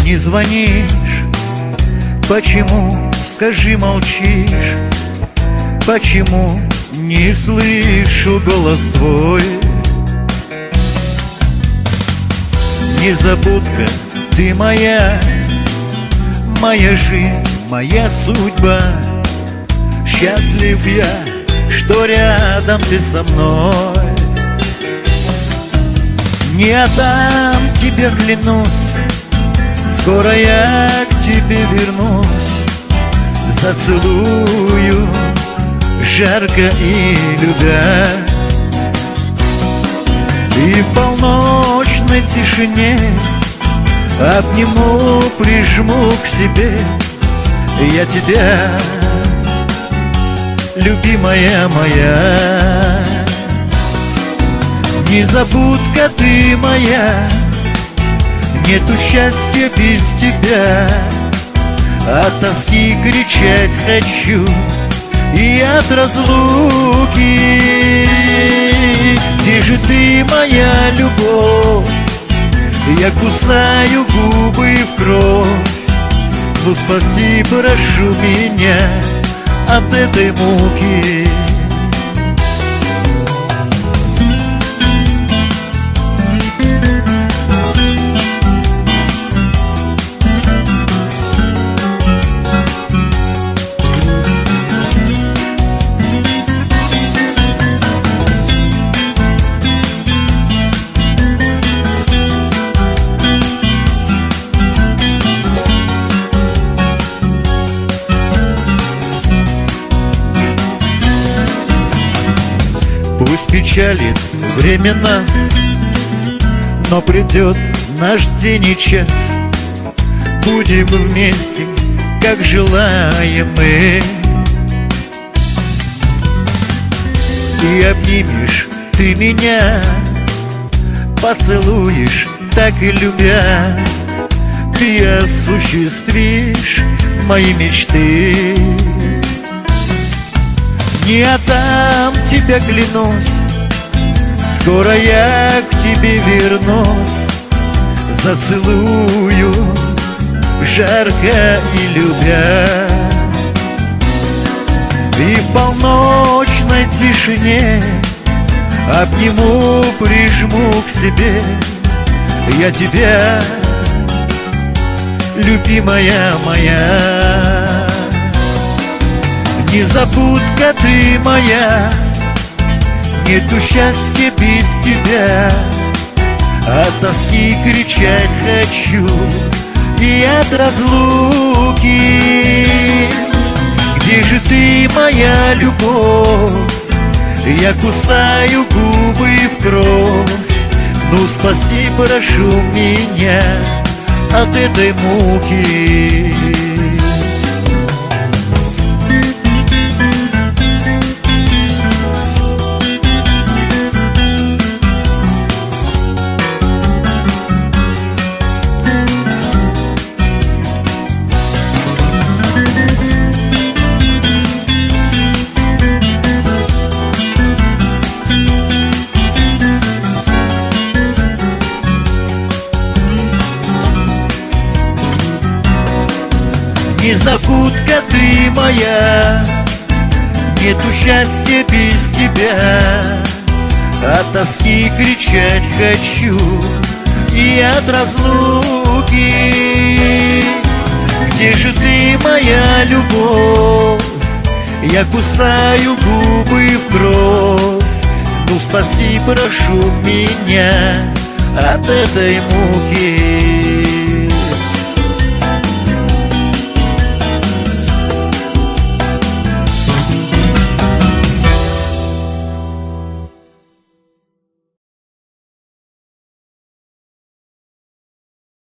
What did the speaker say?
не звонишь? Почему, скажи, молчишь? Почему не слышу голос твой? Незабудка, ты моя, моя жизнь, моя судьба. Счастлив я, что рядом ты со мной. Не отдам тебе, клянусь, скоро я к тебе вернусь. Зацелую жарко и любя. И в полночной тишине обниму, прижму к себе я тебя, любимая моя. Незабудка ты моя, нету счастья без тебя. От тоски кричать хочу и от разлуки. Где же ты, моя любовь? Я кусаю губы в кровь. Ну спаси, прошу меня от этой муки. Пусть печалит время нас, но придет наш день и час. Будем вместе, как желаем мы. И обнимешь ты меня, поцелуешь так и любя. Ты осуществишь мои мечты. Не отдам тебя, клянусь, скоро я к тебе вернусь. Зацелую жарко и любя. И в полночной тишине обниму, прижму к себе я тебя, любимая моя. Незабудка ты моя, нету счастья без тебя. От тоски кричать хочу и от разлуки. Где же ты, моя любовь? Я кусаю губы в кровь. Ну спаси, прошу меня от этой муки. Незабудка ты моя, нету счастья без тебя. От тоски кричать хочу и от разлуки. Где же ты, моя любовь? Я кусаю губы в кровь. Ну спаси, прошу меня от этой муки.